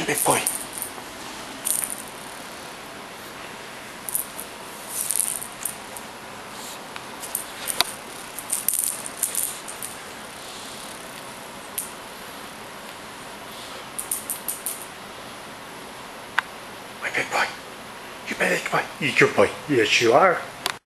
big boy. My big boy. You big boy. You good boy. Yes, you are.